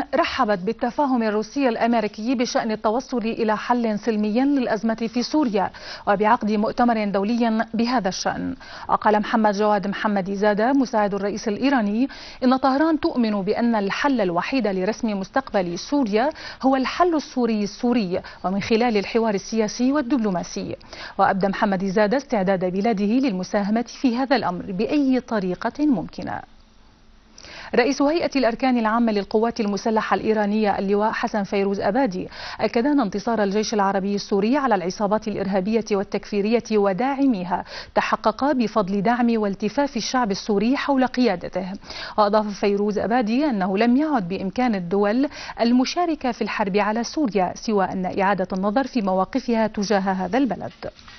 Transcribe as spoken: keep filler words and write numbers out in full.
رحبت بالتفاهم الروسي الأمريكي بشأن التوصل إلى حل سلمي للأزمة في سوريا وبعقد مؤتمر دولي بهذا الشأن. وقال محمد جواد محمدي زادة مساعد الرئيس الإيراني إن طهران تؤمن بأن الحل الوحيد لرسم مستقبل سوريا هو الحل السوري السوري ومن خلال الحوار السياسي والدبلوماسي. وأبدى محمدي زادة استعداد بلاده للمساهمة في هذا الأمر بأي طريقة ممكنة. رئيس هيئة الأركان العامة للقوات المسلحة الإيرانية اللواء حسن فيروز أبادي أكد أن انتصار الجيش العربي السوري على العصابات الإرهابية والتكفيرية وداعميها تحقق بفضل دعم والتفاف الشعب السوري حول قيادته. وأضاف فيروز أبادي أنه لم يعد بإمكان الدول المشاركة في الحرب على سوريا سوى أن إعادة النظر في مواقفها تجاه هذا البلد.